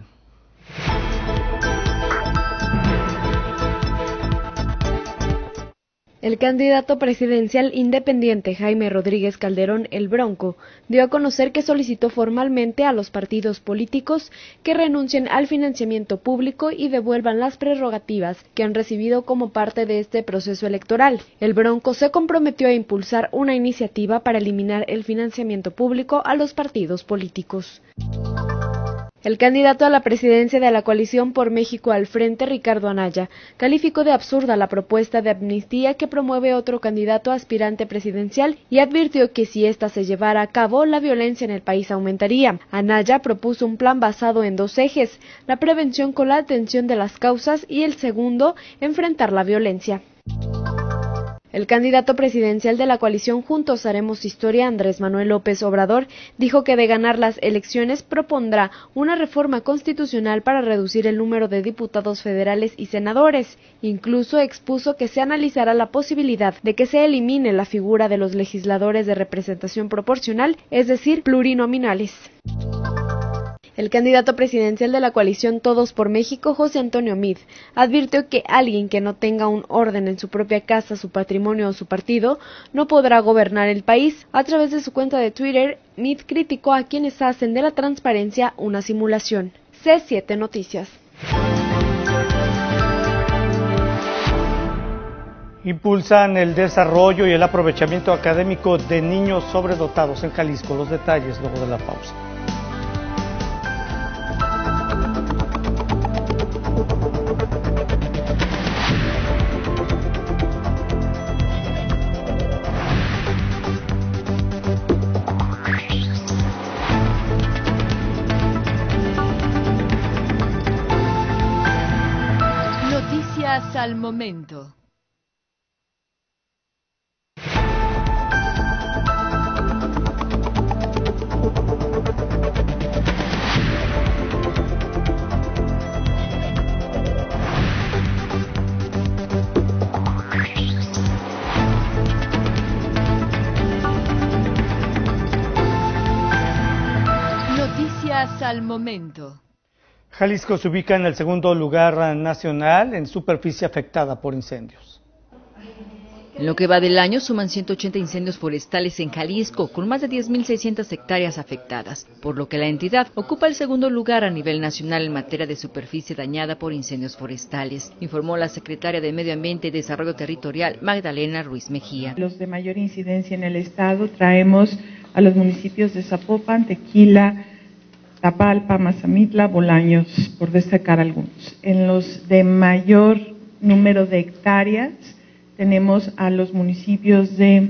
Speaker 3: El candidato presidencial independiente Jaime Rodríguez Calderón, el Bronco, dio a conocer que solicitó formalmente a los partidos políticos que renuncien al financiamiento público y devuelvan las prerrogativas que han recibido como parte de este proceso electoral. El Bronco se comprometió a impulsar una iniciativa para eliminar el financiamiento público a los partidos políticos. El candidato a la presidencia de la coalición por México al Frente, Ricardo Anaya, calificó de absurda la propuesta de amnistía que promueve otro candidato aspirante presidencial y advirtió que si ésta se llevara a cabo, la violencia en el país aumentaría. Anaya propuso un plan basado en dos ejes: la prevención con la atención de las causas y el segundo, enfrentar la violencia. El candidato presidencial de la coalición Juntos Haremos Historia, Andrés Manuel López Obrador, dijo que de ganar las elecciones propondrá una reforma constitucional para reducir el número de diputados federales y senadores. Incluso expuso que se analizará la posibilidad de que se elimine la figura de los legisladores de representación proporcional, es decir, plurinominales. El candidato presidencial de la coalición Todos por México, José Antonio Meade, advirtió que alguien que no tenga un orden en su propia casa, su patrimonio o su partido, no podrá gobernar el país. A través de su cuenta de Twitter, Meade criticó a quienes hacen de la transparencia una simulación. C siete Noticias.
Speaker 2: Impulsan el desarrollo y el aprovechamiento académico de niños sobredotados en Jalisco. Los detalles luego de la pausa.
Speaker 12: momento. Noticias al momento.
Speaker 2: Jalisco se ubica en el segundo lugar nacional en superficie afectada por incendios.
Speaker 7: En lo que va del año suman ciento ochenta incendios forestales en Jalisco, con más de diez mil seiscientas hectáreas afectadas, por lo que la entidad ocupa el segundo lugar a nivel nacional en materia de superficie dañada por incendios forestales, informó la secretaria de Medio Ambiente y Desarrollo Territorial, Magdalena Ruiz Mejía.
Speaker 8: Los de mayor incidencia en el estado traemos a los municipios de Zapopan, Tequila, Tapalpa, Mazamitla, Bolaños, por destacar algunos. En los de mayor número de hectáreas tenemos a los municipios de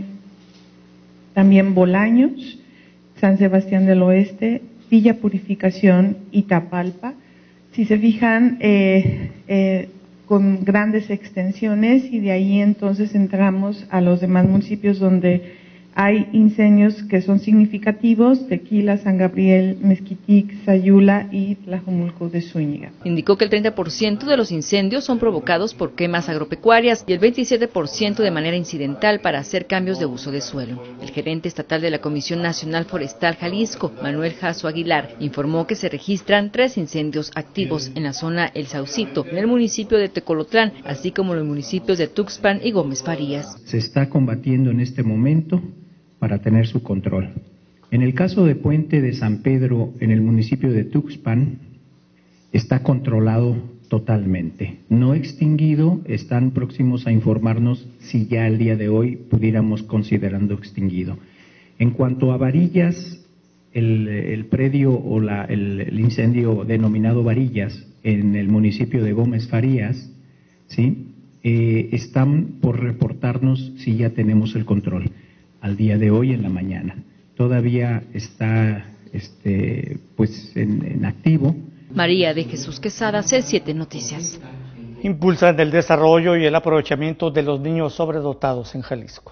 Speaker 8: también Bolaños, San Sebastián del Oeste, Villa Purificación y Tapalpa. Si se fijan, eh, eh, con grandes extensiones, y de ahí entonces entramos a los demás municipios donde hay incendios que son significativos: Tequila, San Gabriel, Mezquitic, Sayula y Tlajomulco de Zúñiga.
Speaker 7: Indicó que el treinta por ciento de los incendios son provocados por quemas agropecuarias y el veintisiete por ciento de manera incidental para hacer cambios de uso de suelo. El gerente estatal de la Comisión Nacional Forestal Jalisco, Manuel Jasso Aguilar, informó que se registran tres incendios activos en la zona El Saucito, en el municipio de Tecolotlán, así como en los municipios de Tuxpan y Gómez Farías.
Speaker 9: Se está combatiendo en este momento para tener su control. En el caso de Puente de San Pedro, en el municipio de Tuxpan, está controlado totalmente. No extinguido, están próximos a informarnos si ya el día de hoy pudiéramos considerando extinguido. En cuanto a Varillas, el, el predio o la, el, el incendio denominado Varillas, en el municipio de Gómez Farías, ¿sí? eh, están por reportarnos si ya tenemos el control. Al día de hoy en la mañana. Todavía está este, pues en, en activo.
Speaker 7: María de Jesús Quesada, C siete Noticias.
Speaker 2: Impulsan el desarrollo y el aprovechamiento de los niños sobredotados en Jalisco.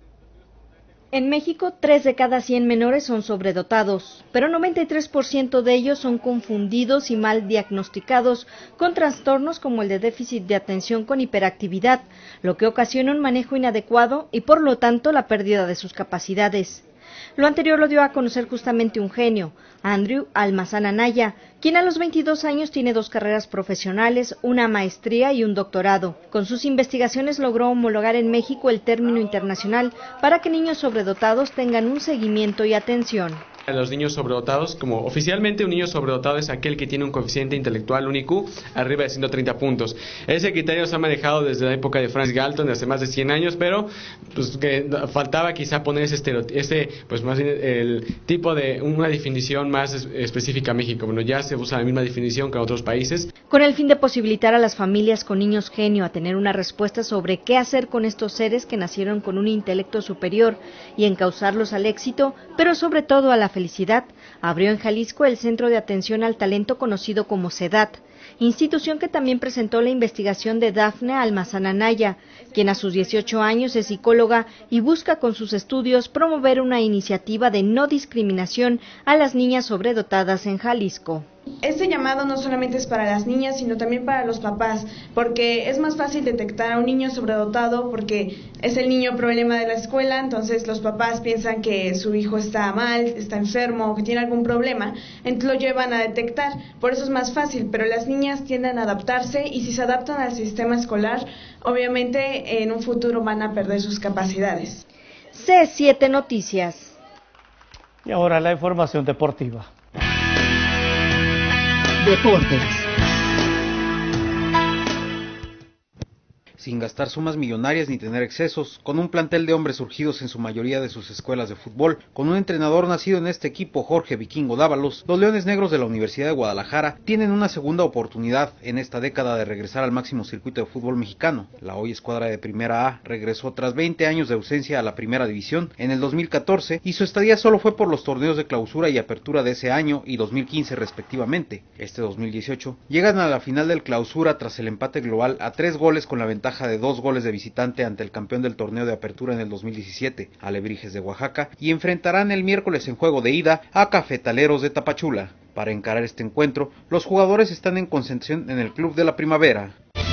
Speaker 14: En México, tres de cada cien menores son sobredotados, pero noventa y tres por ciento de ellos son confundidos y mal diagnosticados con trastornos como el de déficit de atención con hiperactividad, lo que ocasiona un manejo inadecuado y por lo tanto la pérdida de sus capacidades. Lo anterior lo dio a conocer justamente un genio, Andrew Almazán Anaya, quien a los veintidós años tiene dos carreras profesionales, una maestría y un doctorado. Con sus investigaciones logró homologar en México el término internacional para que niños sobredotados tengan un seguimiento y atención.
Speaker 24: A los niños sobredotados, como oficialmente un niño sobredotado es aquel que tiene un coeficiente intelectual, un I Q, arriba de ciento treinta puntos. Ese criterio se ha manejado desde la época de Franz Galton, desde hace más de cien años, pero pues que faltaba quizá poner ese estereotipo, ese, pues más bien el tipo de una definición más es, específica a México. Bueno, ya se usa la misma definición que en otros países.
Speaker 14: Con el fin de posibilitar a las familias con niños genio a tener una respuesta sobre qué hacer con estos seres que nacieron con un intelecto superior y encauzarlos al éxito, pero sobre todo a la felicidad, abrió en Jalisco el Centro de Atención al Talento conocido como CEDAT, institución que también presentó la investigación de Dafne Almazán Anaya, quien a sus dieciocho años es psicóloga y busca con sus estudios promover una iniciativa de no discriminación a las niñas sobredotadas en Jalisco.
Speaker 25: Este llamado no solamente es para las niñas, sino también para los papás, porque es más fácil detectar a un niño sobredotado porque es el niño problema de la escuela, entonces los papás piensan que su hijo está mal, está enfermo o que tiene algún problema, entonces lo llevan a detectar, por eso es más fácil, pero las niñas tienden a adaptarse y si se adaptan al sistema escolar, obviamente en un futuro van a perder sus capacidades.
Speaker 14: C siete Noticias.
Speaker 2: Y ahora la información deportiva.
Speaker 12: Deportes.
Speaker 26: Sin gastar sumas millonarias ni tener excesos, con un plantel de hombres surgidos en su mayoría de sus escuelas de fútbol, con un entrenador nacido en este equipo, Jorge Vikingo Dávalos, los Leones Negros de la Universidad de Guadalajara tienen una segunda oportunidad en esta década de regresar al máximo circuito de fútbol mexicano. La hoy escuadra de Primera A regresó tras veinte años de ausencia a la Primera División en el dos mil catorce y su estadía solo fue por los torneos de clausura y apertura de ese año y dos mil quince respectivamente. Este dos mil dieciocho llegan a la final del clausura tras el empate global a tres goles con la ventaja ventaja de dos goles de visitante ante el campeón del torneo de apertura en el dos mil diecisiete, Alebrijes de Oaxaca, y enfrentarán el miércoles en juego de ida a Cafetaleros de Tapachula. Para encarar este encuentro, los jugadores están en concentración en el Club de la Primavera.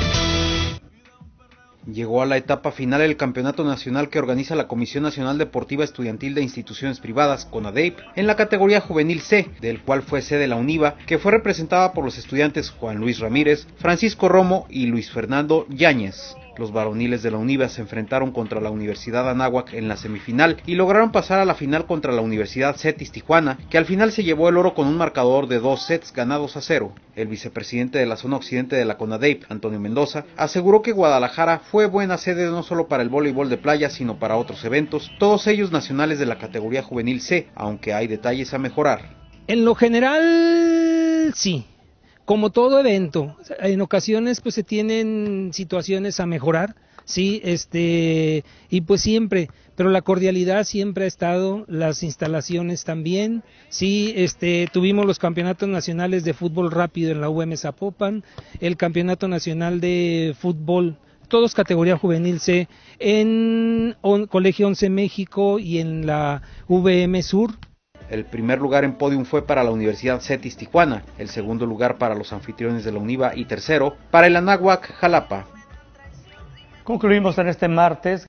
Speaker 26: Llegó a la etapa final el campeonato nacional que organiza la Comisión Nacional Deportiva Estudiantil de Instituciones Privadas, CONADEIP, en la categoría Juvenil C, del cual fue sede la UNIVA, que fue representada por los estudiantes Juan Luis Ramírez, Francisco Romo y Luis Fernando Yáñez. Los varoniles de la UNIVA se enfrentaron contra la Universidad Anáhuac en la semifinal y lograron pasar a la final contra la Universidad Cetis Tijuana, que al final se llevó el oro con un marcador de dos sets ganados a cero. El vicepresidente de la zona occidente de la CONADEIP, Antonio Mendoza, aseguró que Guadalajara fue buena sede no solo para el voleibol de playa, sino para otros eventos, todos ellos nacionales de la categoría Juvenil C, aunque hay detalles a mejorar.
Speaker 1: En lo general, sí. Como todo evento, en ocasiones pues se tienen situaciones a mejorar, sí, este, y pues siempre, pero la cordialidad siempre ha estado, las instalaciones también, sí, este, tuvimos los campeonatos nacionales de fútbol rápido en la U M Zapopan, el campeonato nacional de fútbol, todos categoría juvenil C, en on, Colegio once México y en la V M Sur.
Speaker 26: El primer lugar en podium fue para la Universidad Cetis Tijuana, el segundo lugar para los anfitriones de la UNIVA y tercero para el Anáhuac Jalapa.
Speaker 2: Concluimos en este martes.